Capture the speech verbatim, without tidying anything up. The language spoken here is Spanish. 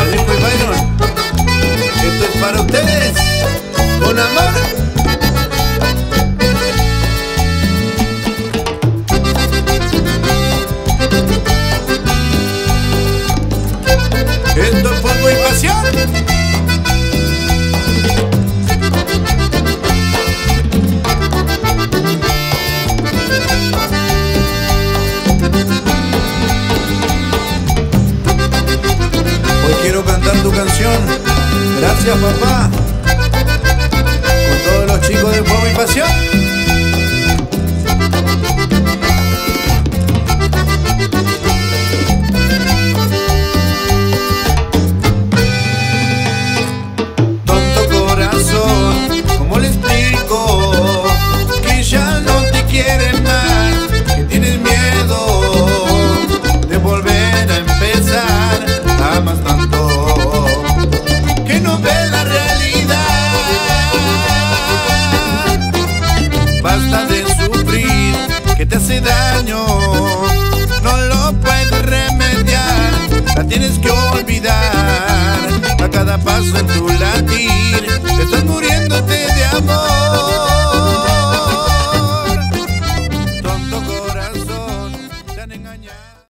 Alejo y Byron, esto es para ustedes, con amor. Esto es fuego y pasión. Hoy quiero cantar tu canción. Gracias, papá. Con todos los chicos de Fuego y Pasión. Te hace daño, no lo puedes remediar, la tienes que olvidar.